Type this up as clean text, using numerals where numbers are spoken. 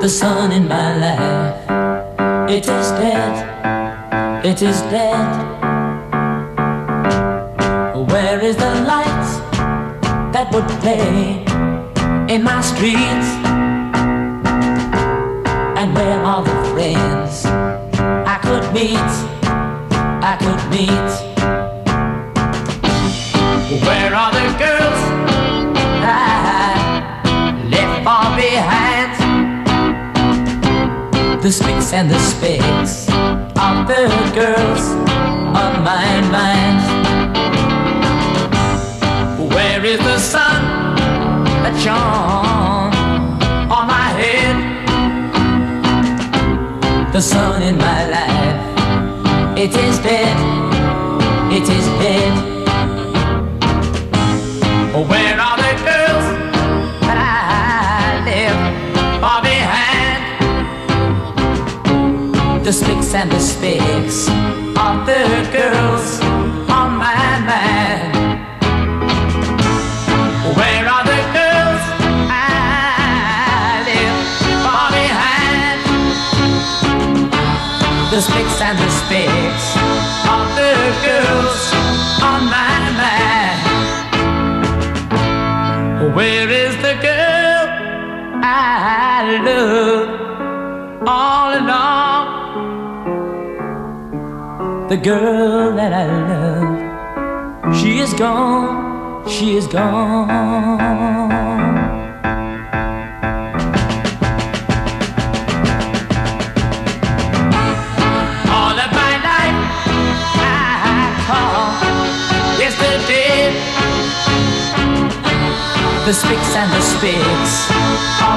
The sun in my life, it is dead, it is dead. Where is the light that would play in my streets? And where are the friends I could meet, I could meet? Where are the girls I left far behind? The Spicks and the Specks are the girls on my mind. Where is the sun that shone on my head? The sun in my life, it is dead, it is dead. Where are the girls that I left far behind? The Spicks and the Specks are the girls on my mind. Where are the girls I left far behind? The Spicks and the Specks are the girls on my mind. Where is the girl I love all along? The girl that I love, she is gone, she is gone. All of my life I call yesterday. The Spicks and the Specks